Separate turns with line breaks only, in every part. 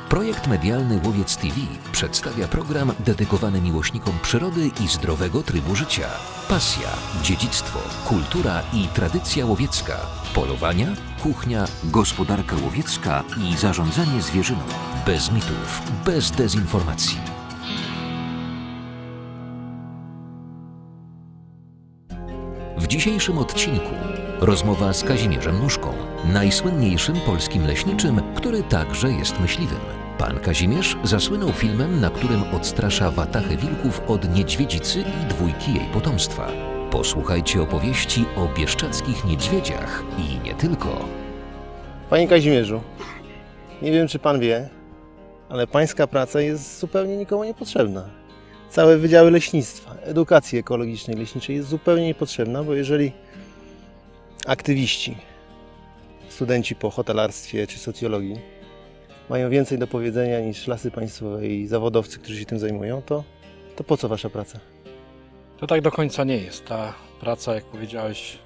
Projekt medialny Łowiec TV przedstawia program dedykowany miłośnikom przyrody i zdrowego trybu życia. Pasja, dziedzictwo, kultura i tradycja łowiecka, polowania, kuchnia, gospodarka łowiecka i zarządzanie zwierzyną. Bez mitów, bez dezinformacji. W dzisiejszym odcinku rozmowa z Kazimierzem Nóżką, najsłynniejszym polskim leśniczym, który także jest myśliwym. Pan Kazimierz zasłynął filmem, na którym odstrasza watachę wilków od niedźwiedzicy i dwójki jej potomstwa. Posłuchajcie opowieści o bieszczadzkich niedźwiedziach i nie tylko.
Panie Kazimierzu, nie wiem, czy pan wie, ale pańska praca jest zupełnie nikomu niepotrzebna. Całe wydziały leśnictwa, edukacji ekologicznej, leśniczej jest zupełnie niepotrzebna, bo jeżeli aktywiści, studenci po hotelarstwie czy socjologii mają więcej do powiedzenia niż Lasy Państwowe i zawodowcy, którzy się tym zajmują, to po co wasza praca?
To tak do końca nie jest. Ta praca, jak powiedziałeś,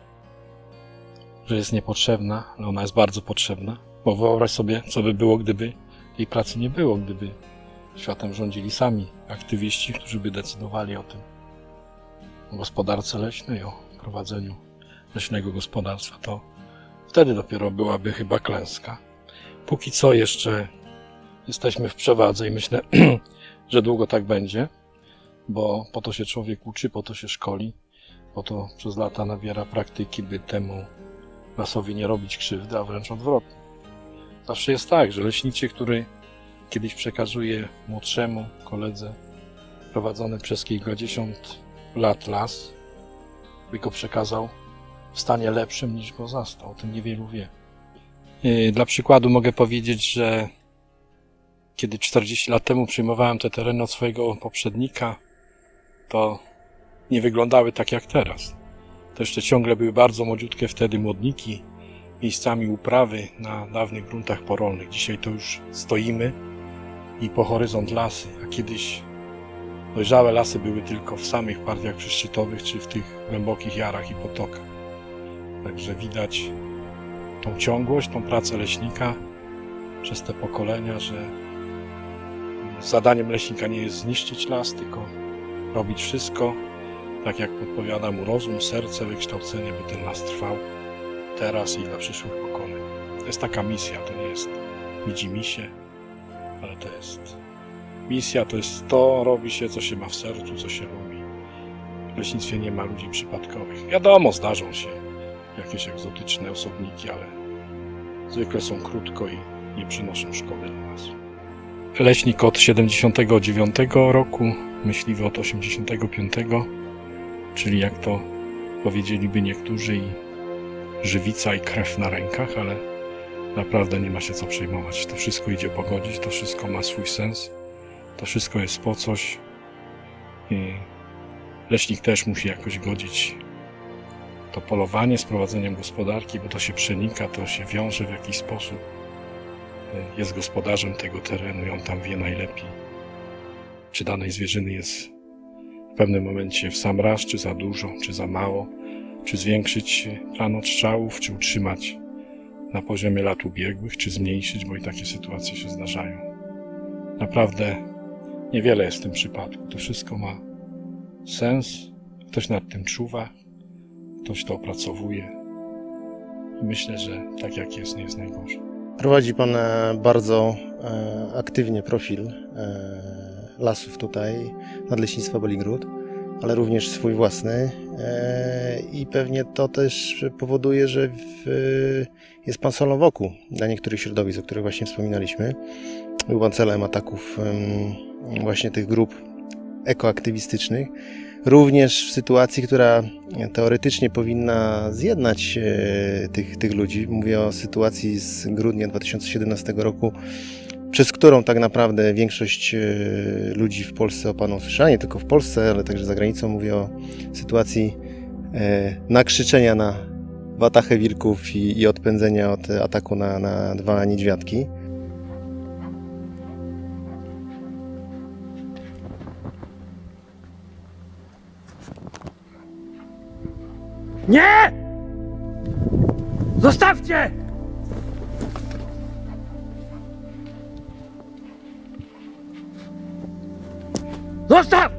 że jest niepotrzebna, ale ona jest bardzo potrzebna. Bo wyobraź sobie, co by było, gdyby tej pracy nie było, gdyby światem rządzili sami aktywiści, którzy by decydowali o tym, o gospodarce leśnej, o prowadzeniu leśnego gospodarstwa, to wtedy dopiero byłaby chyba klęska. Póki co jeszcze jesteśmy w przewadze i myślę, że długo tak będzie, bo po to się człowiek uczy, po to się szkoli, po to przez lata nabiera praktyki, by temu lasowi nie robić krzywdy, a wręcz odwrotnie. Zawsze jest tak, że leśniczy, który kiedyś przekazuje młodszemu koledze prowadzony przez kilkadziesiąt lat las, by go przekazał w stanie lepszym niż go zastał. O tym niewielu wie. Dla przykładu mogę powiedzieć, że kiedy 40 lat temu przyjmowałem te tereny od swojego poprzednika, to nie wyglądały tak jak teraz. To jeszcze ciągle były bardzo młodziutkie wtedy młodniki, miejscami uprawy na dawnych gruntach porolnych. Dzisiaj to już stoimy i po horyzont lasy, a kiedyś dojrzałe lasy były tylko w samych partiach przyszczytowych czy w tych głębokich jarach i potokach. Także widać tą ciągłość, tą pracę leśnika przez te pokolenia, że zadaniem leśnika nie jest zniszczyć las, tylko robić wszystko tak, jak podpowiada mu rozum, serce, wykształcenie, by ten las trwał teraz i dla przyszłych pokoleń. To jest taka misja, to nie jest widzimisię, ale to jest misja, to jest to, robi się, co się ma w sercu, co się lubi. W leśnictwie nie ma ludzi przypadkowych. Wiadomo, zdarzą się jakieś egzotyczne osobniki, ale zwykle są krótko i nie przynoszą szkody dla lasu. Leśnik od 79 roku, myśliwy od 85, czyli jak to powiedzieliby niektórzy, i żywica i krew na rękach, ale naprawdę nie ma się co przejmować. To wszystko idzie pogodzić, to wszystko ma swój sens, to wszystko jest po coś i leśnik też musi jakoś godzić to polowanie z prowadzeniem gospodarki, bo to się przenika, to się wiąże w jakiś sposób. Jest gospodarzem tego terenu i on tam wie najlepiej, czy danej zwierzyny jest w pewnym momencie w sam raz, czy za dużo, czy za mało, czy zwiększyć plan odstrzałów, czy utrzymać na poziomie lat ubiegłych, czy zmniejszyć, bo i takie sytuacje się zdarzają. Naprawdę niewiele jest w tym przypadku. To wszystko ma sens, ktoś nad tym czuwa, ktoś to opracowuje i myślę, że tak jak jest, nie jest najgorzej.
Prowadzi pan bardzo aktywnie profil lasów tutaj, Nadleśnictwa Beligród, ale również swój własny i pewnie to też powoduje, że jest pan solą wokół dla niektórych środowisk, o których właśnie wspominaliśmy. Był pan celem ataków właśnie tych grup ekoaktywistycznych. Również w sytuacji, która teoretycznie powinna zjednać tych ludzi. Mówię o sytuacji z grudnia 2017 roku, przez którą tak naprawdę większość ludzi w Polsce o panu usłyszała, nie tylko w Polsce, ale także za granicą. Mówię o sytuacji nakrzyczenia na watachę wilków i odpędzenia od ataku na dwa niedźwiadki.
Nie! Zostawcie! Zostaw!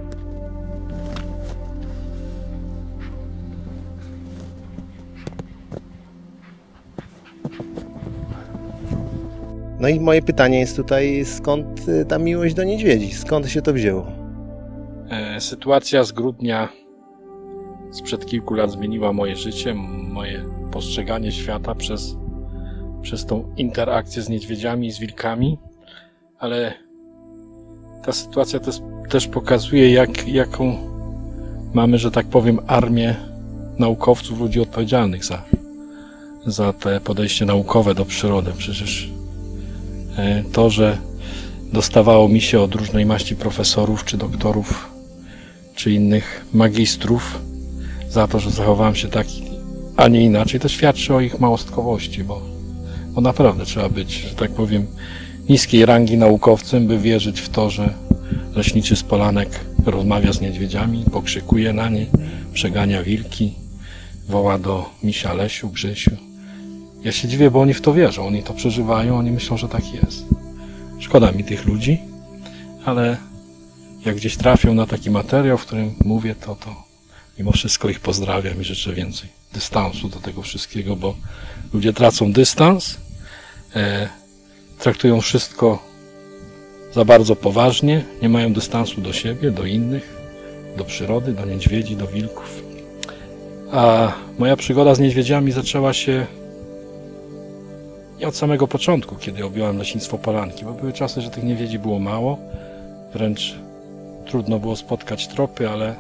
No i moje pytanie jest tutaj, skąd ta miłość do niedźwiedzi? Skąd się to wzięło?
Sytuacja z grudnia sprzed kilku lat zmieniła moje życie, moje postrzeganie świata przez tą interakcję z niedźwiedziami i z wilkami, ale ta sytuacja też pokazuje, jaką mamy, że tak powiem, armię naukowców, ludzi odpowiedzialnych za te podejście naukowe do przyrody. Przecież to, że dostawało mi się od różnej maści profesorów, czy doktorów, czy innych magistrów za to, że zachowałem się tak, a nie inaczej, to świadczy o ich małostkowości, bo naprawdę trzeba być, że tak powiem, niskiej rangi naukowcem, by wierzyć w to, że leśniczy z Polanek rozmawia z niedźwiedziami, pokrzykuje na nie, przegania wilki, woła do misia Lesiu, Grzesiu. Ja się dziwię, bo oni w to wierzą, oni to przeżywają, oni myślą, że tak jest. Szkoda mi tych ludzi, ale jak gdzieś trafią na taki materiał, w którym mówię, to mimo wszystko ich pozdrawiam i życzę więcej dystansu do tego wszystkiego, bo ludzie tracą dystans, traktują wszystko za bardzo poważnie, nie mają dystansu do siebie, do innych, do przyrody, do niedźwiedzi, do wilków. A moja przygoda z niedźwiedziami zaczęła się nie od samego początku, kiedy objąłem leśnictwo Polanki, bo były czasy, że tych niedźwiedzi było mało, wręcz trudno było spotkać tropy, ale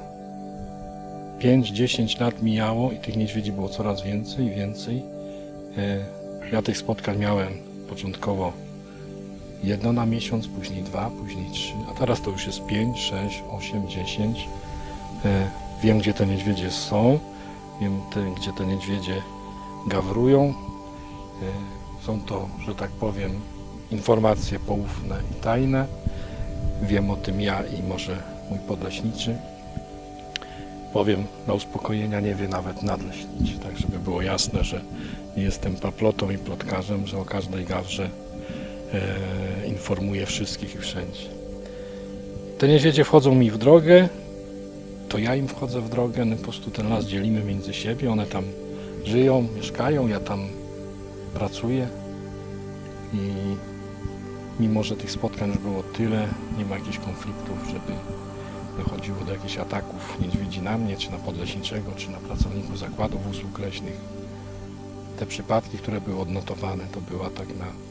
5-10 lat mijało i tych niedźwiedzi było coraz więcej i więcej. Ja tych spotkań miałem początkowo 1 na miesiąc, później 2, później 3, a teraz to już jest 5, 6, 8, 10. Wiem, gdzie te niedźwiedzie są, wiem, gdzie te niedźwiedzie gawrują. Są to, że tak powiem, informacje poufne i tajne. Wiem o tym ja i może mój podleśniczy. Powiem dla uspokojenia, nie wie nawet nadleśniczy, tak żeby było jasne, że nie jestem paplotą i plotkarzem, że o każdej gawrze informuję wszystkich i wszędzie. Te niedźwiedzie wchodzą mi w drogę, to ja im wchodzę w drogę, no po prostu ten las dzielimy między siebie, one tam żyją, mieszkają, ja tam pracuję i mimo, że tych spotkań już było tyle, nie ma jakichś konfliktów, żeby dochodziło do jakichś ataków niedźwiedzi na mnie, czy na podleśniczego, czy na pracowników zakładów usług leśnych. Te przypadki, które były odnotowane, to był atak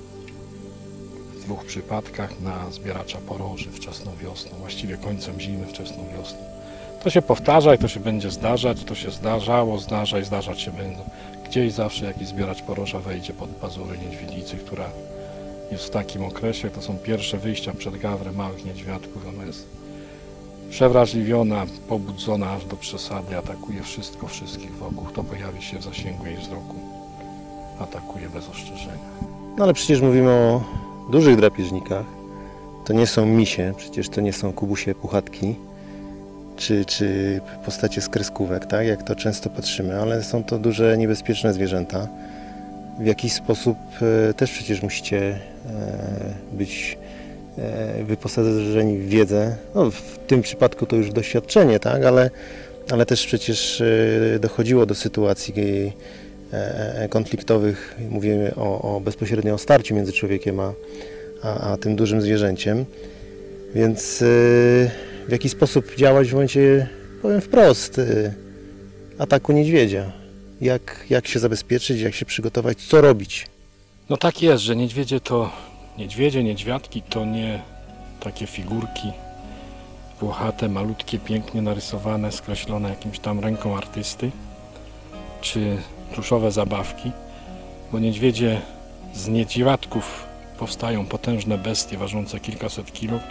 w 2 przypadkach na zbieracza poroży wczesną wiosną, właściwie końcem zimy, wczesną wiosną. To się powtarza i to się będzie zdarzać, to się zdarzało, zdarza i zdarzać się będzie. Gdzieś zawsze jakiś zbieracz poroża wejdzie pod pazury niedźwiedzicy, która jest w takim okresie, to są pierwsze wyjścia przed gawrę małych niedźwiadków, ona jest przewrażliwiona, pobudzona aż do przesady, atakuje wszystko, wszystkich wokół, kto pojawi się w zasięgu jej wzroku, atakuje bez ostrzeżenia.
No ale przecież mówimy o dużych drapieżnikach. To nie są misie, przecież to nie są kubusie puchatki, czy postacie z kreskówek, tak, jak to często patrzymy, ale są to duże, niebezpieczne zwierzęta. W jakiś sposób też przecież musicie być wyposażeni w wiedzę, no, w tym przypadku to już doświadczenie, tak, ale też przecież dochodziło do sytuacji konfliktowych, mówimy bezpośrednio o starciu między człowiekiem a tym dużym zwierzęciem, więc w jaki sposób działać w momencie, powiem wprost, ataku niedźwiedzia? Jak się zabezpieczyć, jak się przygotować, co robić?
No tak jest, że niedźwiedzie, niedźwiadki to nie takie figurki włochate, malutkie, pięknie narysowane, skreślone jakimś tam ręką artysty, czy pluszowe zabawki, bo niedźwiedzie z niedźwiadków powstają potężne bestie ważące kilkaset kilo,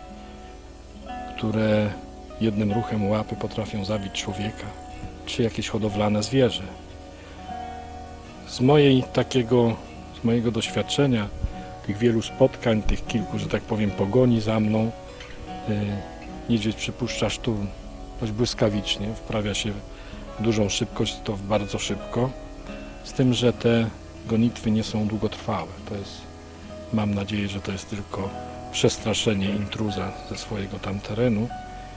które jednym ruchem łapy potrafią zabić człowieka, czy jakieś hodowlane zwierzę. Z mojego doświadczenia, tych wielu spotkań, tych kilku, że tak powiem, pogoni za mną, niedźwiedź przypuszcza szturm dość błyskawicznie, wprawia się w dużą szybkość, to bardzo szybko, z tym, że te gonitwy nie są długotrwałe. Mam nadzieję, że to jest tylko przestraszenie intruza ze swojego tam terenu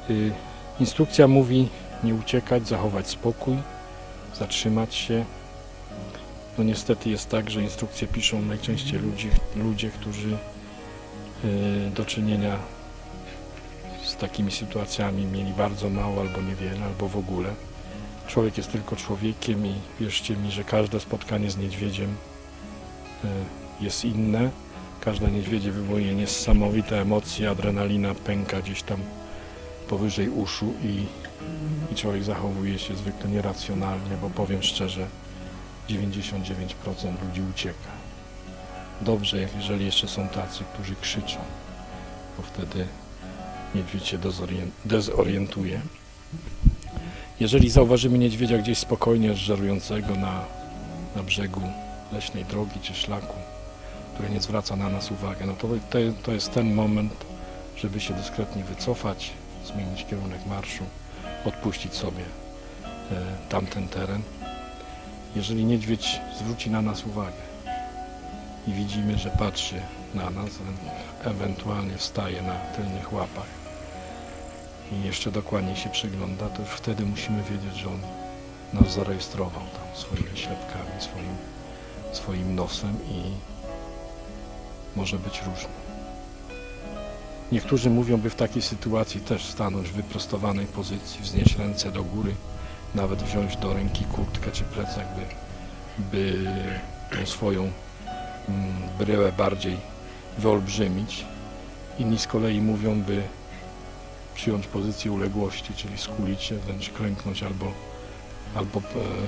Instrukcja mówi nie uciekać, zachować spokój, zatrzymać się. No niestety jest tak, że instrukcje piszą najczęściej ludzie, którzy do czynienia z takimi sytuacjami mieli bardzo mało, albo niewiele, albo w ogóle. Człowiek jest tylko człowiekiem i wierzcie mi, że każde spotkanie z niedźwiedziem jest inne. Każde niedźwiedzie wywołuje niesamowite emocje, adrenalina pęka gdzieś tam powyżej uszu i człowiek zachowuje się zwykle nieracjonalnie, bo powiem szczerze, 99% ludzi ucieka. Dobrze, jeżeli jeszcze są tacy, którzy krzyczą, bo wtedy niedźwiedź się dezorientuje. Jeżeli zauważymy niedźwiedzia gdzieś spokojnie żerującego na brzegu leśnej drogi czy szlaku, który nie zwraca na nas uwagi, no to jest ten moment, żeby się dyskretnie wycofać, zmienić kierunek marszu, odpuścić sobie tamten teren. Jeżeli niedźwiedź zwróci na nas uwagę i widzimy, że patrzy na nas, ewentualnie wstaje na tylnych łapach i jeszcze dokładnie się przygląda, to już wtedy musimy wiedzieć, że on nas zarejestrował tam swoimi ślepkami, swoim nosem i może być różnie. Niektórzy mówią, by w takiej sytuacji też stanąć w wyprostowanej pozycji, wznieść ręce do góry, nawet wziąć do ręki kurtkę czy plecak, by tą swoją bryłę bardziej wyolbrzymić. Inni z kolei mówią, by przyjąć pozycję uległości, czyli skulić się, wręcz klęknąć albo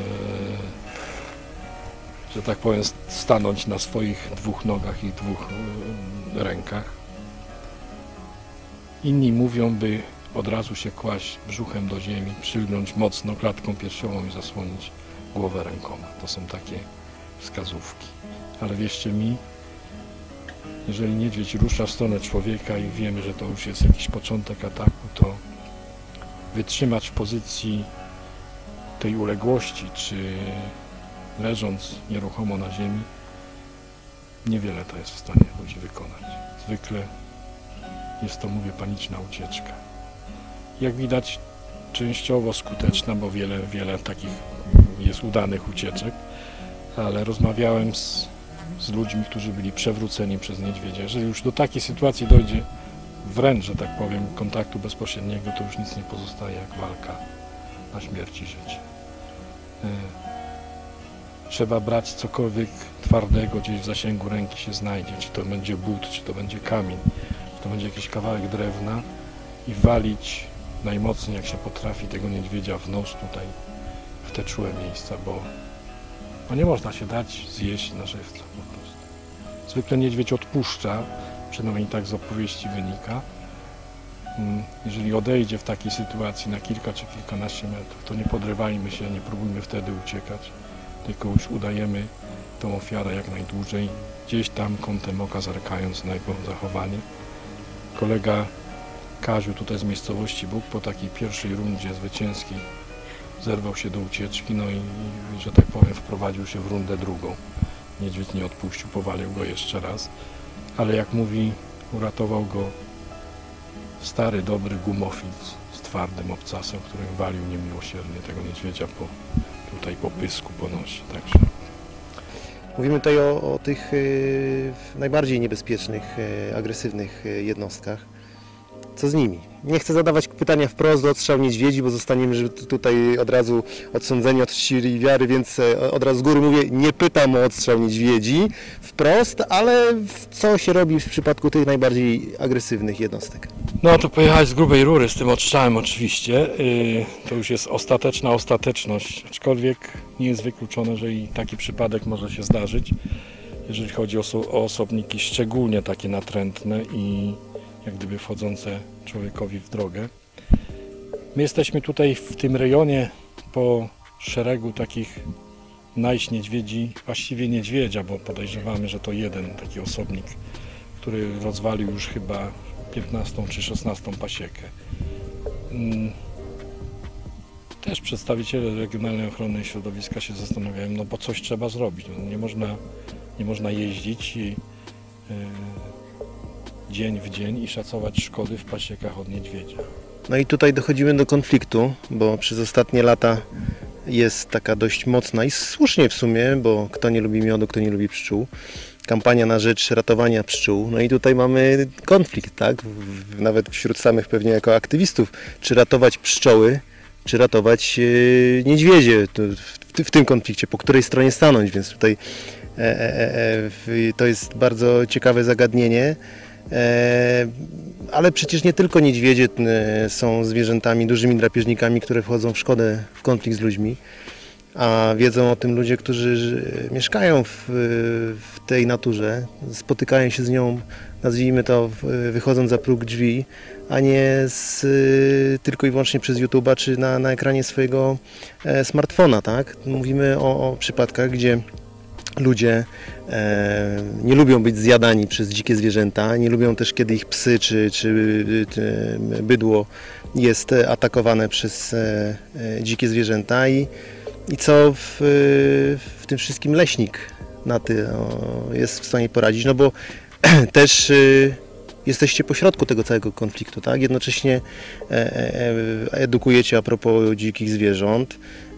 że tak powiem, stanąć na swoich dwóch nogach i dwóch rękach. Inni mówią, by od razu się kłaść brzuchem do ziemi, przylgnąć mocno klatką piersiową i zasłonić głowę rękoma. To są takie wskazówki. Ale wierzcie mi, jeżeli niedźwiedź rusza w stronę człowieka i wiemy, że to już jest jakiś początek ataku, to wytrzymać w pozycji tej uległości, czy leżąc nieruchomo na ziemi, niewiele to jest w stanie ludzi wykonać. Zwykle jest to, mówię, paniczna ucieczka. Jak widać, częściowo skuteczna, bo wiele takich jest udanych ucieczek, ale rozmawiałem z ludźmi, którzy byli przewróceni przez niedźwiedzia. Jeżeli już do takiej sytuacji dojdzie, wręcz, że tak powiem, kontaktu bezpośredniego, to już nic nie pozostaje jak walka na śmierć i życie. Trzeba brać cokolwiek twardego gdzieś w zasięgu ręki się znajdzie, czy to będzie but, czy to będzie kamień, czy to będzie jakiś kawałek drewna i walić najmocniej jak się potrafi tego niedźwiedzia w nos tutaj, w te czułe miejsca, bo nie można się dać zjeść na żywca po prostu. Zwykle niedźwiedź odpuszcza, przynajmniej tak z opowieści wynika. Jeżeli odejdzie w takiej sytuacji na kilka czy kilkanaście metrów, to nie podrywajmy się, nie próbujmy wtedy uciekać, tylko już udajemy tą ofiarę jak najdłużej, gdzieś tam kątem oka zerkając na jego zachowanie. Kolega Kaziu tutaj z miejscowości Bóg po takiej pierwszej rundzie zwycięskiej zerwał się do ucieczki, no i że tak powiem, wprowadził się w rundę drugą. Niedźwiedź nie odpuścił, powalił go jeszcze raz, ale jak mówi, uratował go stary, dobry gumofil z twardym obcasem, który walił niemiłosiernie tego niedźwiedzia po pysku, po nosie. Także.
Mówimy tutaj o tych najbardziej niebezpiecznych, agresywnych jednostkach. Co z nimi? Nie chcę zadawać pytania wprost do odstrzał niedźwiedzi, bo zostaniemy tutaj od razu odsądzeni od czci i wiary, więc od razu z góry mówię, nie pytam o odstrzał niedźwiedzi wprost, ale co się robi w przypadku tych najbardziej agresywnych jednostek?
No to pojechać z grubej rury z tym odstrzałem oczywiście. To już jest ostateczna ostateczność, aczkolwiek nie jest wykluczone, że i taki przypadek może się zdarzyć, jeżeli chodzi o osobniki szczególnie takie natrętne i jak gdyby wchodzące człowiekowi w drogę. My jesteśmy tutaj w tym rejonie po szeregu takich najść niedźwiedzi, właściwie niedźwiedzia, bo podejrzewamy, że to jeden taki osobnik, który rozwalił już chyba 15 czy 16 pasiekę. Też przedstawiciele Regionalnej Ochrony Środowiska się zastanawiają, no bo coś trzeba zrobić. No, nie można jeździć i dzień w dzień i szacować szkody w pasiekach od niedźwiedzia.
No i tutaj dochodzimy do konfliktu, bo przez ostatnie lata jest taka dość mocna i słusznie w sumie, bo kto nie lubi miodu, kto nie lubi pszczół. Kampania na rzecz ratowania pszczół. No i tutaj mamy konflikt, tak? Nawet wśród samych pewnie jako aktywistów. Czy ratować pszczoły, czy ratować niedźwiedzie w tym konflikcie, po której stronie stanąć, więc tutaj to jest bardzo ciekawe zagadnienie. Ale przecież nie tylko niedźwiedzie są zwierzętami, dużymi drapieżnikami, które wchodzą w szkodę, w konflikt z ludźmi. A wiedzą o tym ludzie, którzy mieszkają w tej naturze, spotykają się z nią, nazwijmy to, wychodząc za próg drzwi, a nie tylko i wyłącznie przez YouTube'a czy na ekranie swojego smartfona, tak? Mówimy o przypadkach, gdzie ludzie nie lubią być zjadani przez dzikie zwierzęta, nie lubią też, kiedy ich psy czy bydło jest atakowane przez dzikie zwierzęta i co w tym wszystkim leśnik jest w stanie poradzić, no bo też jesteście pośrodku tego całego konfliktu, tak? Jednocześnie edukujecie a propos dzikich zwierząt,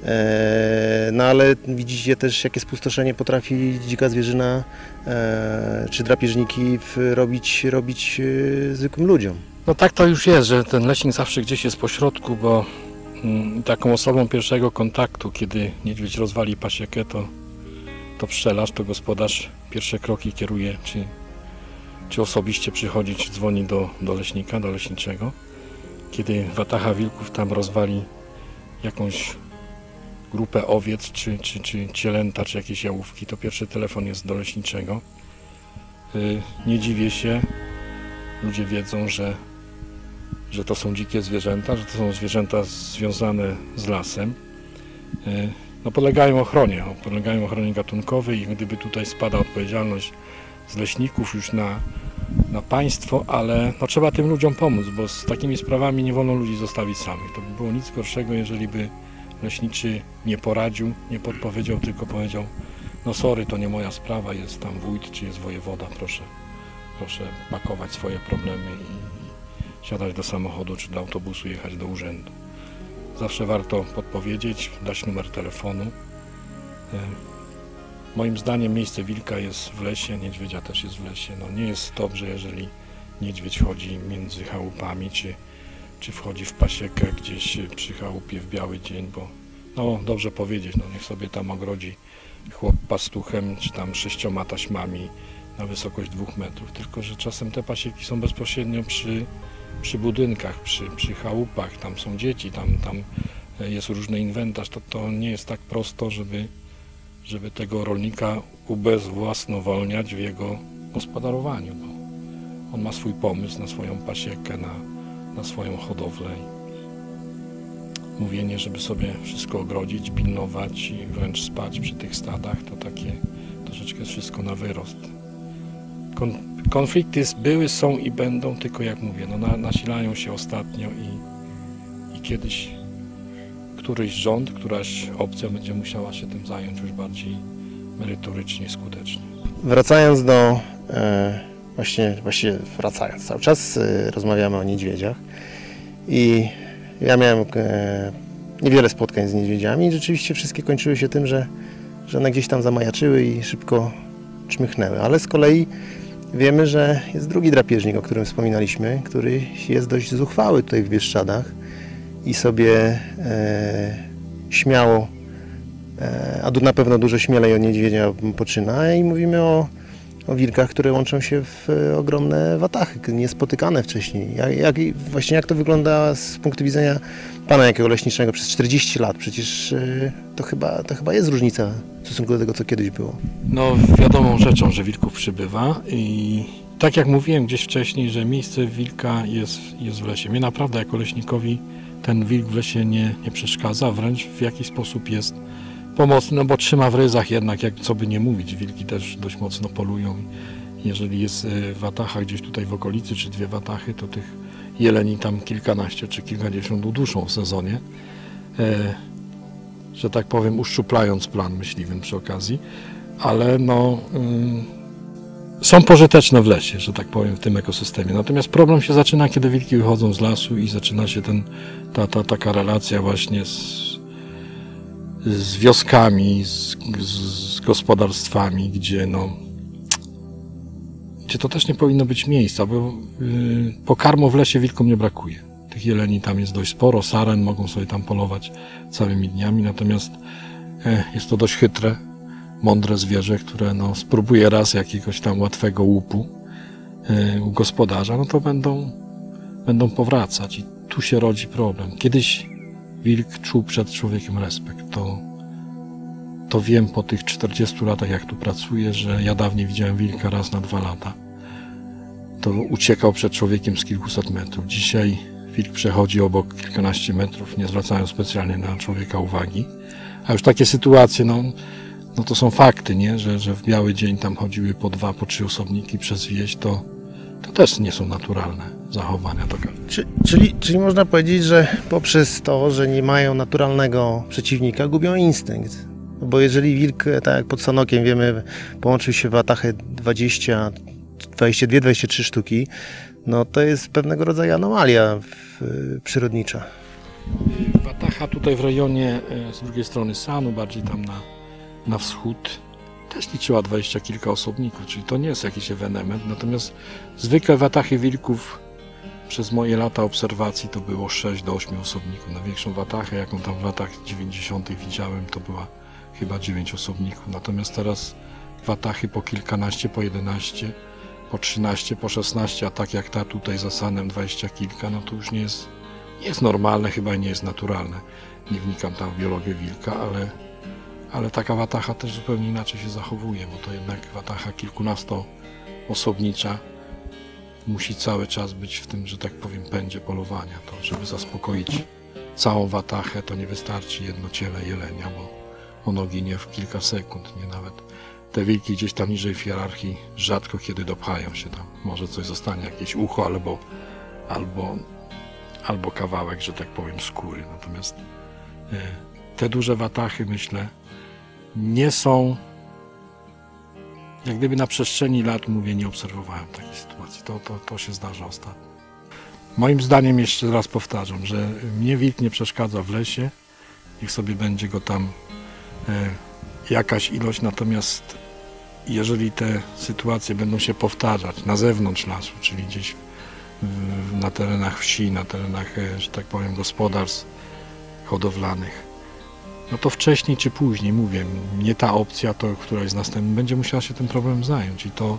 no ale widzicie też, jakie spustoszenie potrafi dzika zwierzyna czy drapieżniki robić zwykłym ludziom.
No tak to już jest, że ten leśnik zawsze gdzieś jest pośrodku, bo taką osobą pierwszego kontaktu, kiedy niedźwiedź rozwali pasiekę, to pszczelarz, to gospodarz pierwsze kroki kieruje, czy osobiście przychodzi, czy dzwoni do leśnika, do leśniczego. Kiedy wataha wilków tam rozwali jakąś grupę owiec, czy cielęta, czy jakieś jałówki, to pierwszy telefon jest do leśniczego. Nie dziwię się, ludzie wiedzą, że to są dzikie zwierzęta, że to są zwierzęta związane z lasem. No, podlegają ochronie gatunkowej i gdyby tutaj spada odpowiedzialność z leśników już na państwo, ale no, trzeba tym ludziom pomóc, bo z takimi sprawami nie wolno ludzi zostawić samych. To by było nic gorszego, jeżeli by leśniczy nie poradził, nie podpowiedział, tylko powiedział: no sorry, to nie moja sprawa, jest tam wójt czy jest wojewoda, proszę pakować swoje problemy i siadać do samochodu czy do autobusu, jechać do urzędu. Zawsze warto podpowiedzieć, dać numer telefonu. Moim zdaniem miejsce wilka jest w lesie, niedźwiedzia też jest w lesie. No, nie jest dobrze, jeżeli niedźwiedź chodzi między chałupami, czy wchodzi w pasiekę gdzieś przy chałupie w biały dzień, bo no dobrze powiedzieć, no niech sobie tam ogrodzi chłop pastuchem, czy tam 6 taśmami na wysokość 2 metrów, tylko że czasem te pasieki są bezpośrednio przy budynkach, przy chałupach, tam są dzieci, tam jest różny inwentarz, to nie jest tak prosto, żeby tego rolnika ubezwłasnowolniać w jego gospodarowaniu, bo on ma swój pomysł na swoją pasiekę, na swoją hodowlę. Mówienie, żeby sobie wszystko ogrodzić, pilnować i wręcz spać przy tych stadach, to takie troszeczkę jest wszystko na wyrost. Konflikty były, są i będą, tylko jak mówię, no nasilają się ostatnio i kiedyś któryś rząd, któraś opcja będzie musiała się tym zająć już bardziej merytorycznie, skutecznie.
Wracając do, właściwie wracając, cały czas rozmawiamy o niedźwiedziach i ja miałem niewiele spotkań z niedźwiedziami i rzeczywiście wszystkie kończyły się tym, że one gdzieś tam zamajaczyły i szybko czmychnęły, ale z kolei wiemy, że jest drugi drapieżnik, o którym wspominaliśmy, który jest dość zuchwały tutaj w Bieszczadach i sobie śmiało, a na pewno dużo śmielej od niedźwiedzia poczyna i mówimy o wilkach, które łączą się w ogromne watachy, niespotykane wcześniej. Jak to wygląda z punktu widzenia pana jakiego leśniczego przez 40 lat? Przecież to chyba jest różnica w stosunku do tego, co kiedyś było.
No wiadomą rzeczą, że wilków przybywa i tak jak mówiłem gdzieś wcześniej, że miejsce wilka jest w lesie. Mnie naprawdę jako leśnikowi ten wilk w lesie nie przeszkadza, wręcz w jakiś sposób jest pomocny, no bo trzyma w ryzach jednak, jak co by nie mówić, wilki też dość mocno polują. Jeżeli jest watacha gdzieś tutaj w okolicy, czy 2 watachy, to tych jeleni tam kilkanaście czy kilkadziesiąt uduszą w sezonie, że tak powiem, uszczuplając plan myśliwym przy okazji, ale no są pożyteczne w lesie, że tak powiem, w tym ekosystemie. Natomiast problem się zaczyna, kiedy wilki wychodzą z lasu i zaczyna się taka relacja właśnie z wioskami, z gospodarstwami, gdzie to też nie powinno być miejsca, bo pokarmu w lesie wilkom nie brakuje. Tych jeleni tam jest dość sporo, saren, mogą sobie tam polować całymi dniami, natomiast jest to dość chytre, mądre zwierzę, które spróbuje raz jakiegoś tam łatwego łupu u gospodarza, no to będą powracać i tu się rodzi problem. Kiedyś wilk czuł przed człowiekiem respekt, to wiem po tych 40 latach, jak tu pracuję, że ja dawniej widziałem wilka raz na 2 lata. To uciekał przed człowiekiem z kilkuset metrów. Dzisiaj wilk przechodzi obok kilkanaście metrów, nie zwracając specjalnie na człowieka uwagi. A już takie sytuacje, no to są fakty, nie? Że w biały dzień tam chodziły po 2, po 3 osobniki przez wieś, to też nie są naturalne zachowania.
Czyli można powiedzieć, że poprzez to, że nie mają naturalnego przeciwnika, gubią instynkt. Bo jeżeli wilk, tak jak pod Sanokiem wiemy, połączył się w watachę 22-23 sztuki, no to jest pewnego rodzaju anomalia przyrodnicza.
Watacha tutaj w rejonie z drugiej strony Sanu, bardziej tam na wschód, też liczyła 20 kilka osobników, czyli to nie jest jakiś ewenement. Natomiast zwykle watachy wilków przez moje lata obserwacji to było 6 do 8 osobników. Największą watachę, jaką tam w latach 90. widziałem, to była chyba 9 osobników. Natomiast teraz watachy po kilkanaście, po 11, po 13, po 16, a tak jak ta tutaj za Sanem 20 kilka, no to już nie jest normalne, chyba nie jest naturalne. Nie wnikam tam w biologię wilka, ale taka watacha też zupełnie inaczej się zachowuje, bo to jednak watacha kilkunastoosobnicza musi cały czas być w tym, że tak powiem, pędzie polowania. To, żeby zaspokoić całą watachę, to nie wystarczy jedno ciele jelenia, bo ono ginie w kilka sekund, nie nawet. Te wilki gdzieś tam niżej w hierarchii rzadko kiedy dopchają się tam. Może coś zostanie, jakieś ucho albo kawałek, że tak powiem, skóry. Natomiast te duże watachy, myślę, nie są, jak gdyby na przestrzeni lat, mówię, nie obserwowałem takiej sytuacji. To się zdarza ostatnio. Moim zdaniem, jeszcze raz powtarzam, że mnie wilk nie przeszkadza w lesie, niech sobie będzie go tam jakaś ilość, natomiast jeżeli te sytuacje będą się powtarzać na zewnątrz lasu, czyli gdzieś na terenach wsi, na terenach, że tak powiem, gospodarstw hodowlanych, no to wcześniej czy później, mówię, nie ta opcja, to któraś z następnych będzie musiała się tym problemem zająć i to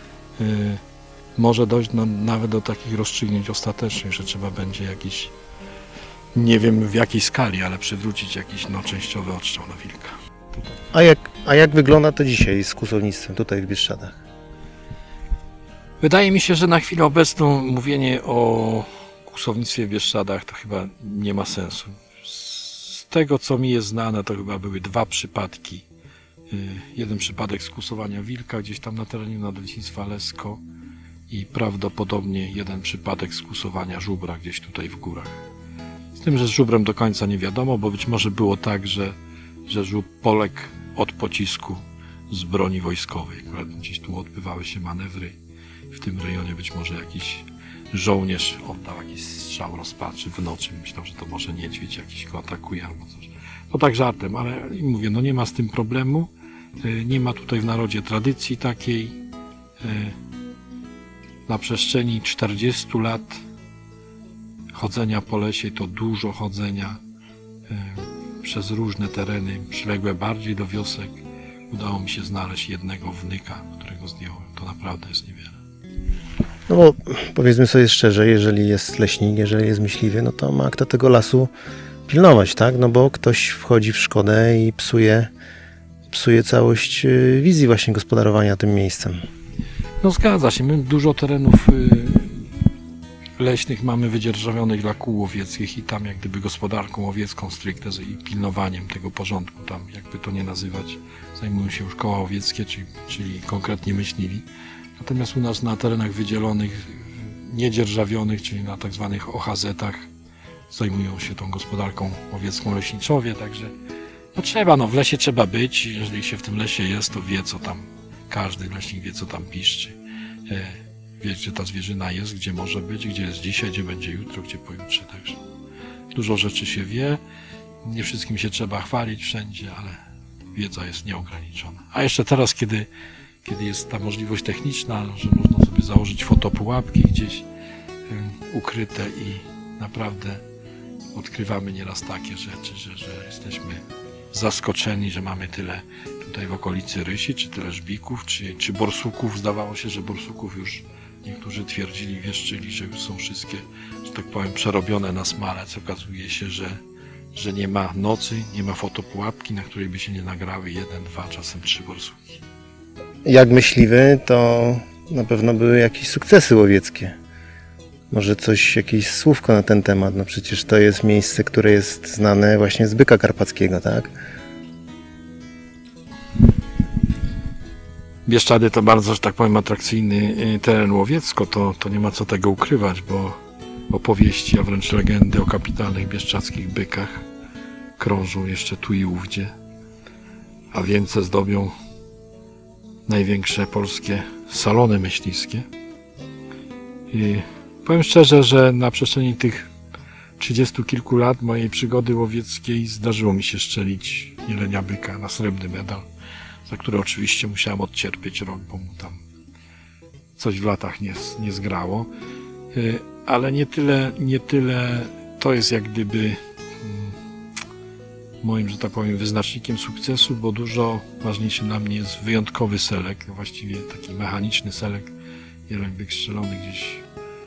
może dojść nawet do takich rozstrzygnięć ostatecznych, że trzeba będzie jakiś, nie wiem w jakiej skali, ale przywrócić jakiś częściowy odstrzał na wilka.
A jak wygląda to dzisiaj z kłusownictwem tutaj w Bieszczadach?
Wydaje mi się, że na chwilę obecną mówienie o kłusownictwie w Bieszczadach to chyba nie ma sensu. Z tego, co mi jest znane, to chyba były 2 przypadki. Jeden przypadek skłusowania wilka gdzieś tam na terenie Nadleśnictwa Lesko i prawdopodobnie jeden przypadek skłusowania żubra gdzieś tutaj w górach. Z tym, że z żubrem do końca nie wiadomo, bo być może było tak, że żub poległ od pocisku z broni wojskowej. Akurat gdzieś tu odbywały się manewry. W tym rejonie być może jakiś żołnierz oddał jakiś strzał rozpaczy w nocy. Myślał, że to może niedźwiedź jakiś go atakuje albo coś. No tak żartem, ale mówię, no nie ma z tym problemu. Nie ma tutaj w narodzie tradycji takiej. Na przestrzeni 40 lat chodzenia po lesie, to dużo chodzenia przez różne tereny, przyległe bardziej do wiosek. Udało mi się znaleźć jednego wnyka, którego zdjąłem. To naprawdę jest niewiele.
No bo powiedzmy sobie szczerze, jeżeli jest leśnik, jeżeli jest myśliwy, no to ma kto tego lasu pilnować, tak? No bo ktoś wchodzi w szkodę i psuje całość wizji właśnie gospodarowania tym miejscem.
No zgadza się. My dużo terenów leśnych mamy wydzierżawionych dla kół łowieckich i tam jak gdyby gospodarką łowiecką stricte i pilnowaniem tego porządku, tam jakby to nie nazywać, zajmują się już koła łowieckie, czyli konkretnie myśliwi. Natomiast u nas na terenach wydzielonych, niedzierżawionych, czyli na tak zwanych OHZ-ach, zajmują się tą gospodarką łowiecką leśniczowie, także no trzeba, w lesie trzeba być, jeżeli się w tym lesie jest, to wie, co tam Każdy leśnik wie, co tam piszczy. Wie, gdzie ta zwierzyna jest, gdzie może być, gdzie jest dzisiaj, gdzie będzie jutro, gdzie pojutrze. Także dużo rzeczy się wie. Nie wszystkim się trzeba chwalić wszędzie, ale wiedza jest nieograniczona. A jeszcze teraz, kiedy jest ta możliwość techniczna, że można sobie założyć fotopułapki gdzieś ukryte i naprawdę odkrywamy nieraz takie rzeczy, że jesteśmy zaskoczeni, że mamy tyle tutaj w okolicy rysi, czy tyle żbików, czy borsuków. Zdawało się, że borsuków już niektórzy twierdzili, wieszczyli, że już są wszystkie, że tak powiem, przerobione na smalec. Okazuje się, że nie ma nocy, nie ma fotopułapki, na której by się nie nagrały 1, 2, czasem 3 borsuki.
Jak myśliwy, to na pewno były jakieś sukcesy łowieckie. Może jakieś słówko na ten temat. No przecież to jest miejsce, które jest znane właśnie z byka karpackiego, tak?
Bieszczady to bardzo, że tak powiem, atrakcyjny teren łowiecko, to nie ma co tego ukrywać, bo opowieści, a wręcz legendy o kapitalnych bieszczadzkich bykach krążą jeszcze tu i ówdzie, a wieńce zdobią największe polskie salony myśliwskie. I powiem szczerze, że na przestrzeni tych 30 kilku lat mojej przygody łowieckiej zdarzyło mi się szczelić jelenia byka na srebrny medal, za które oczywiście musiałem odcierpieć rok, bo mu tam coś w latach nie zgrało. Ale nie tyle to jest jak gdyby moim, że tak powiem, wyznacznikiem sukcesu, bo dużo ważniejszy dla mnie jest wyjątkowy selek, właściwie taki mechaniczny selek, jeleń byk strzelony gdzieś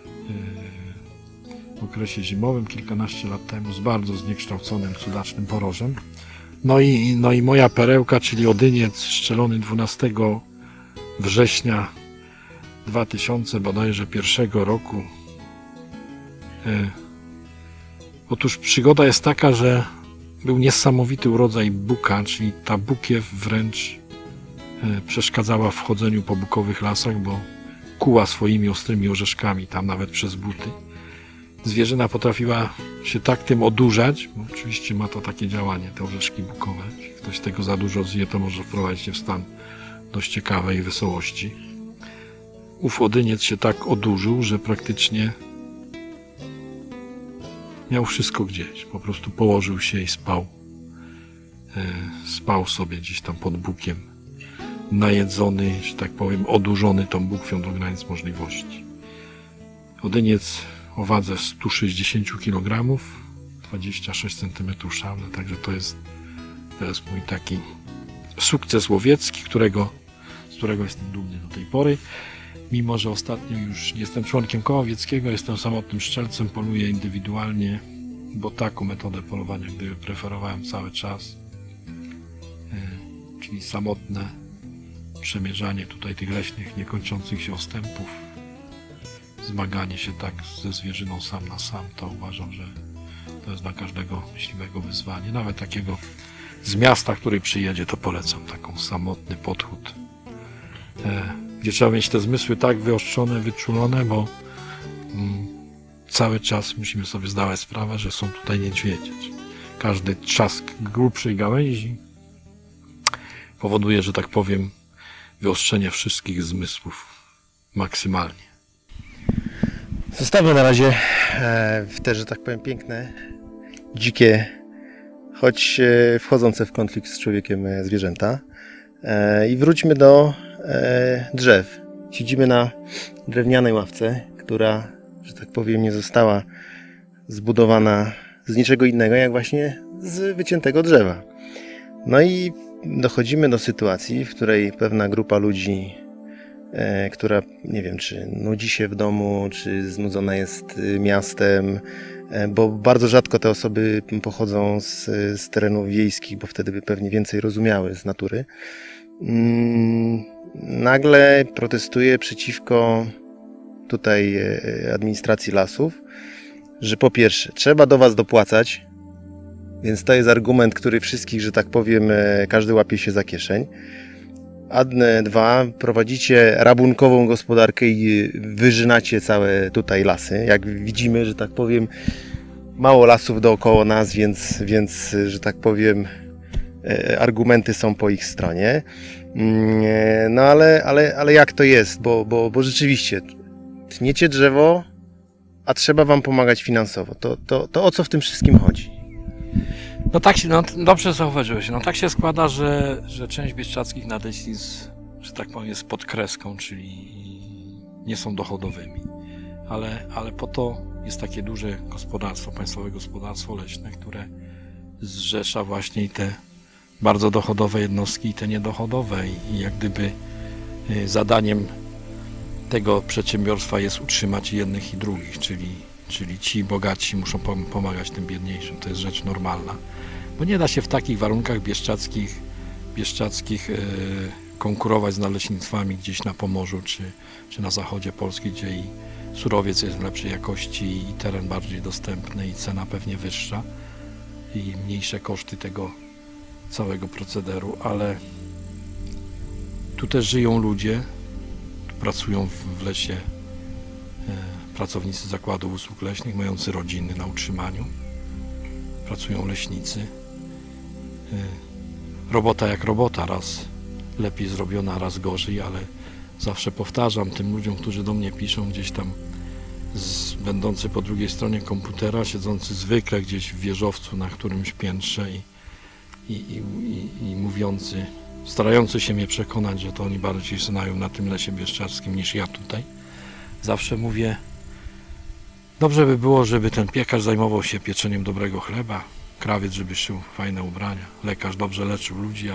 w okresie zimowym, kilkanaście lat temu, z bardzo zniekształconym, cudacznym porożem. No i moja perełka, czyli odyniec strzelony 12 września 2000 bodajże pierwszego roku. Otóż przygoda jest taka, że był niesamowity urodzaj buka, czyli ta bukiew wręcz przeszkadzała w chodzeniu po bukowych lasach, bo kuła swoimi ostrymi orzeszkami tam nawet przez buty. Zwierzyna potrafiła się tak tym odurzać, bo oczywiście ma to takie działanie, te orzeszki bukowe. Jeśli ktoś tego za dużo zje, to może wprowadzić się w stan dość ciekawej wesołości. Ów odyniec się tak odurzył, że praktycznie miał wszystko gdzieś. Po prostu położył się i spał. Spał sobie gdzieś tam pod bukiem. Najedzony, że tak powiem, odurzony tą bukwią do granic możliwości. Odyniec o wadze 160 kg, 26 cm szable, także to jest mój taki sukces łowiecki, z którego jestem dumny do tej pory. Mimo że ostatnio już nie jestem członkiem koła łowieckiego, jestem samotnym strzelcem, poluję indywidualnie, bo taką metodę polowania gdyby preferowałem cały czas, czyli samotne przemierzanie tutaj tych leśnych, niekończących się ostępów, zmaganie się tak ze zwierzyną sam na sam, to uważam, że to jest dla każdego myśliwego wyzwanie. Nawet takiego z miasta, który przyjedzie, to polecam taką samotny podchód, gdzie trzeba mieć te zmysły tak wyostrzone, wyczulone, bo cały czas musimy sobie zdawać sprawę, że są tutaj niedźwiedzie. Każdy trzask grubszej gałęzi powoduje, że tak powiem, wyostrzenie wszystkich zmysłów maksymalnie.
Zostawmy na razie w te, że tak powiem, piękne, dzikie, choć wchodzące w konflikt z człowiekiem zwierzęta. I wróćmy do drzew. Siedzimy na drewnianej ławce, która, że tak powiem, nie została zbudowana z niczego innego, jak właśnie z wyciętego drzewa. No i dochodzimy do sytuacji, w której pewna grupa ludzi, która, nie wiem, czy nudzi się w domu, czy znudzona jest miastem, bo bardzo rzadko te osoby pochodzą z terenów wiejskich, bo wtedy by pewnie więcej rozumiały z natury, nagle protestuje przeciwko tutaj administracji lasów, że po pierwsze trzeba do was dopłacać, więc to jest argument, który wszystkich, że tak powiem, każdy łapie się za kieszeń. A dwa, prowadzicie rabunkową gospodarkę i wyżynacie całe tutaj lasy. Jak widzimy, że tak powiem, mało lasów dookoła nas, więc że tak powiem, argumenty są po ich stronie. No ale jak to jest? Bo rzeczywiście tniecie drzewo, a trzeba wam pomagać finansowo. To o co w tym wszystkim chodzi?
No tak się, no dobrze zauważyłeś. No tak się składa, że część bieszczadzkich nadleśnictw, że tak powiem, jest pod kreską, czyli nie są dochodowymi. Ale po to jest takie duże gospodarstwo, państwowe gospodarstwo leśne, które zrzesza właśnie i te bardzo dochodowe jednostki i te niedochodowe. I jak gdyby zadaniem tego przedsiębiorstwa jest utrzymać jednych i drugich, czyli ci bogaci muszą pomagać tym biedniejszym. To jest rzecz normalna. Bo nie da się w takich warunkach bieszczadzkich konkurować z naleśnictwami gdzieś na Pomorzu czy na zachodzie Polski, gdzie i surowiec jest lepszej jakości i teren bardziej dostępny i cena pewnie wyższa i mniejsze koszty tego całego procederu, ale tu też żyją ludzie, tu pracują w lesie pracownicy zakładów usług leśnych, mający rodziny na utrzymaniu, pracują leśnicy. Robota jak robota, raz lepiej zrobiona, raz gorzej, ale zawsze powtarzam tym ludziom, którzy do mnie piszą gdzieś tam, będący po drugiej stronie komputera, siedzący zwykle gdzieś w wieżowcu na którymś piętrze i mówiący, starający się mnie przekonać, że to oni bardziej znają na tym lesie bieszczadzkim niż ja tutaj. Zawsze mówię, dobrze by było, żeby ten piekarz zajmował się pieczeniem dobrego chleba, krawiec, żeby szył fajne ubrania, lekarz dobrze leczył ludzi,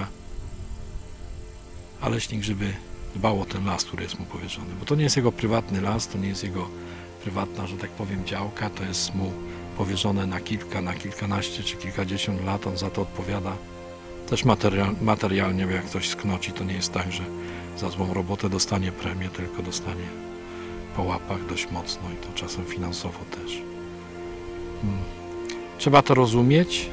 a leśnik, żeby dbał o ten las, który jest mu powierzony. Bo to nie jest jego prywatny las, to nie jest jego prywatna, że tak powiem, działka, to jest mu powierzone na kilkanaście czy kilkadziesiąt lat, on za to odpowiada też materialnie, bo jak ktoś sknoci, to nie jest tak, że za złą robotę dostanie premię, tylko dostanie po łapach dość mocno i to czasem finansowo też. Trzeba to rozumieć.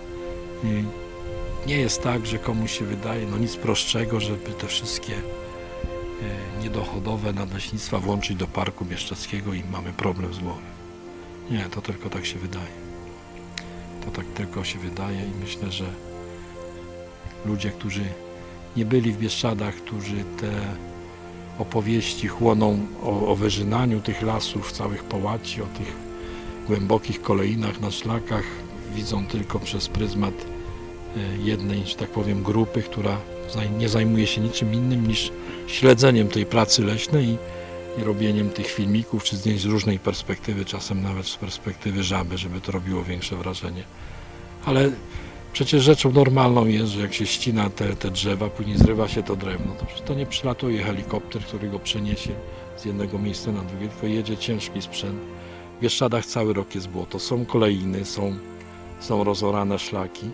Nie jest tak, że komuś się wydaje, no nic prostszego, żeby te wszystkie niedochodowe nadleśnictwa włączyć do Parku Bieszczadzkiego i mamy problem z głowy. Nie, to tylko tak się wydaje. To tak tylko się wydaje i myślę, że ludzie, którzy nie byli w Bieszczadach, którzy te opowieści chłoną o wyrzynaniu tych lasów, całych połaci, o tych głębokich kolejnach na szlakach, widzą tylko przez pryzmat jednej, że tak powiem, grupy, która nie zajmuje się niczym innym niż śledzeniem tej pracy leśnej i robieniem tych filmików czy zdjęć z różnej perspektywy, czasem nawet z perspektywy żaby, żeby to robiło większe wrażenie. Ale przecież rzeczą normalną jest, że jak się ścina te drzewa, później zrywa się to drewno, to przecież to nie przylatuje helikopter, który go przeniesie z jednego miejsca na drugie, tylko jedzie ciężki sprzęt. W Bieszczadach cały rok jest błoto, są kolejny, są rozorane szlaki.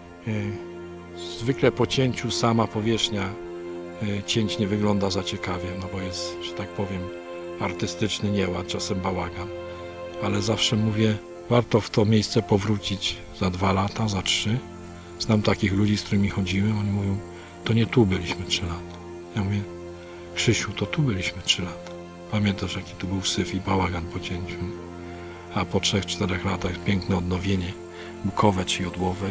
Zwykle po cięciu sama powierzchnia cięć nie wygląda za ciekawie, no bo jest, że tak powiem, artystyczny nieład, czasem bałagan. Ale zawsze mówię, warto w to miejsce powrócić za 2 lata, za 3. Znam takich ludzi, z którymi chodziłem, oni mówią, to nie tu byliśmy 3 lata. Ja mówię, Krzysiu, to tu byliśmy 3 lata. Pamiętasz, jaki tu był syf i bałagan po cięciu? A po 3-4 latach piękne odnowienie bukowe czy jodłowe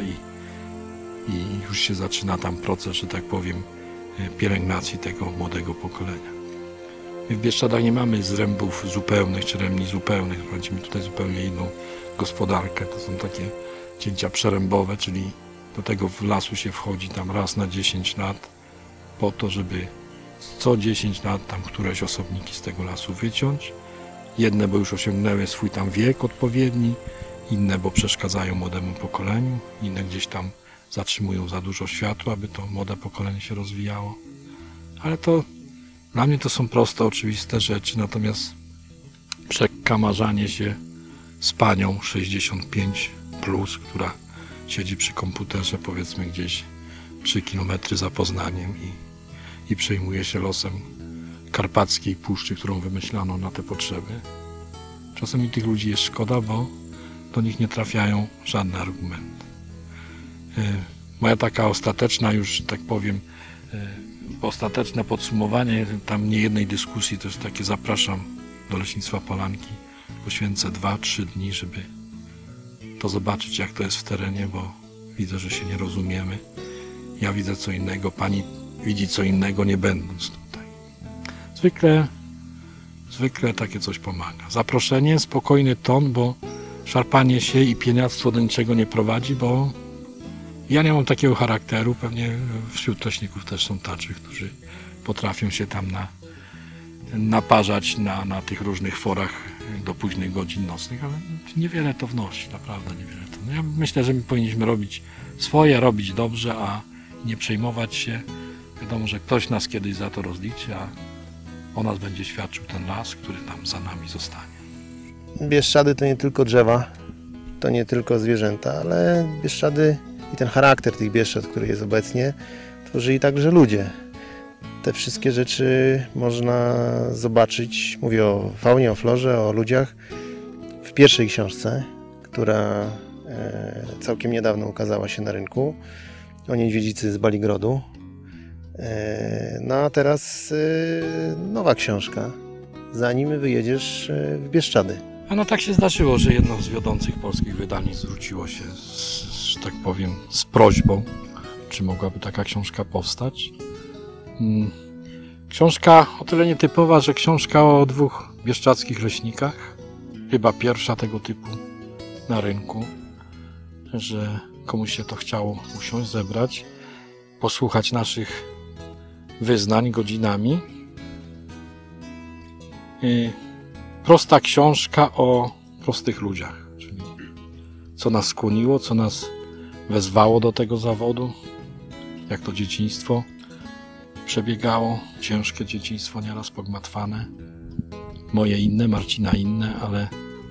i już się zaczyna tam proces, że tak powiem, pielęgnacji tego młodego pokolenia. My w Bieszczadach nie mamy zrębów zupełnych czy remni zupełnych, prowadzimy tutaj zupełnie inną gospodarkę. To są takie cięcia przerębowe, czyli do tego w lasu się wchodzi tam raz na 10 lat po to, żeby co 10 lat tam któreś osobniki z tego lasu wyciąć. Jedne, bo już osiągnęły swój tam wiek odpowiedni, inne, bo przeszkadzają młodemu pokoleniu, inne gdzieś tam zatrzymują za dużo światła, aby to młode pokolenie się rozwijało. Ale to dla mnie to są proste, oczywiste rzeczy, natomiast przekamarzanie się z panią 65+, która siedzi przy komputerze, powiedzmy gdzieś 3 km za Poznaniem i przejmuje się losem karpackiej puszczy, którą wymyślano na te potrzeby. Czasem mi tych ludzi jest szkoda, bo do nich nie trafiają żadne argumenty. Moja taka ostateczna już, tak powiem, ostateczne podsumowanie tam niejednej dyskusji to jest takie, zapraszam do Leśnictwa Polanki, poświęcę 2-3 dni, żeby to zobaczyć, jak to jest w terenie, bo widzę, że się nie rozumiemy. Ja widzę co innego, pani widzi co innego, nie będąc tutaj. Zwykle takie coś pomaga. Zaproszenie, spokojny ton, bo szarpanie się i pieniactwo do niczego nie prowadzi, bo ja nie mam takiego charakteru, pewnie wśród leśników też są tacy, którzy potrafią się tam naparzać na tych różnych forach do późnych godzin nocnych, ale niewiele to wnosi, naprawdę niewiele to. Ja myślę, że my powinniśmy robić swoje, robić dobrze, a nie przejmować się. Wiadomo, że ktoś nas kiedyś za to rozliczy, a o nas będzie świadczył ten las, który tam za nami zostanie.
Bieszczady to nie tylko drzewa, to nie tylko zwierzęta, ale Bieszczady i ten charakter tych Bieszczad, który jest obecnie, tworzyli także ludzie. Te wszystkie rzeczy można zobaczyć, mówię o faunie, o florze, o ludziach, w pierwszej książce, która całkiem niedawno ukazała się na rynku, o niedźwiedzicy z Baligrodu. No a teraz nowa książka, zanim wyjedziesz w Bieszczady.
A no tak się zdarzyło, że jedno z wiodących polskich wydawnictw zwróciło się, że tak powiem, z prośbą, czy mogłaby taka książka powstać. Książka o tyle nietypowa, że książka o dwóch bieszczadzkich leśnikach, chyba pierwsza tego typu na rynku, że komuś się to chciało usiąść, zebrać, posłuchać naszych wyznań godzinami. Prosta książka o prostych ludziach, czyli co nas skłoniło, co nas wezwało do tego zawodu, jak to dzieciństwo przebiegało, ciężkie dzieciństwo, nieraz pogmatwane, moje inne, Marcina inne, ale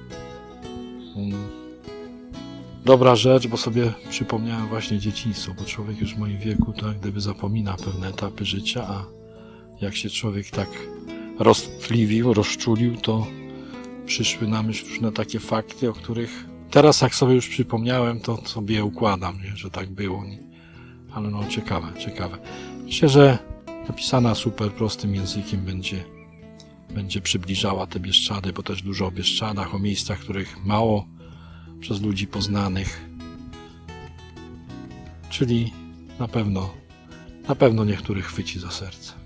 dobra rzecz, bo sobie przypomniałem właśnie dzieciństwo, bo człowiek już w moim wieku tak gdyby zapomina pewne etapy życia, a jak się człowiek tak roztkliwił, rozczulił, to przyszły na myśl różne takie fakty, o których teraz jak sobie już przypomniałem, to sobie je układam, nie? Że tak było. Ale no ciekawe. Myślę, że napisana super prostym językiem będzie przybliżała te Bieszczady, bo też dużo o Bieszczadach, o miejscach, których mało przez ludzi poznanych. Czyli na pewno niektórych chwyci za serce.